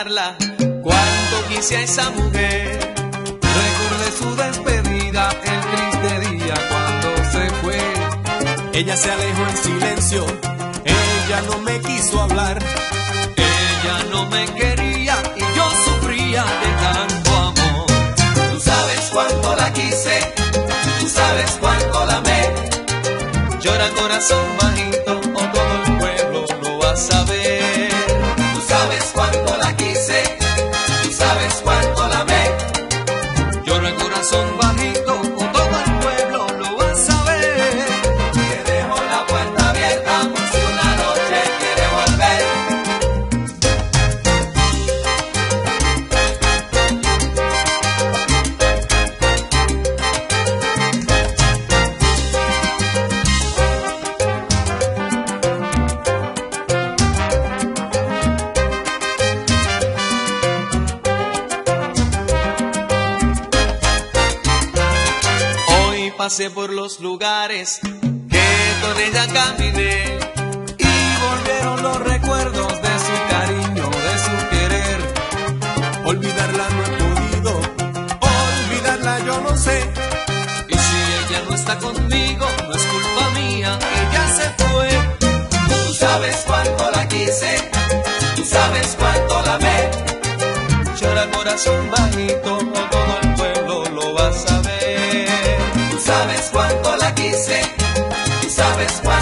olvidarla. Cuánto quise a esa mujer. Recordé su despedida, el triste día cuando se fue. Ella se alejó en silencio, ella no me quiso hablar. Ella no me quería y yo sufría de tanto amor. Tú sabes cuánto la quise, tú sabes cuánto la amé. Llora corazón bajito o todo el pueblo lo va a saber. Tú sabes cuánto la quise, tú sabes cuánto la amé. Llora corazón bajito o todo el pueblo lo va a saber. Te dejo la puerta abierta por si una noche quiere volver. Pasé por los lugares que con ella caminé y volvieron los recuerdos de su cariño, de su querer. Olvidarla no he podido, olvidarla yo no sé. Y si ella no está conmigo, no es culpa mía, ella se fue. Tú sabes cuánto la quise, tú sabes cuánto la amé. Llora corazón bajito o todo el pueblo lo va a saber. Tú sabes cuánto la quise, tú sabes cuánto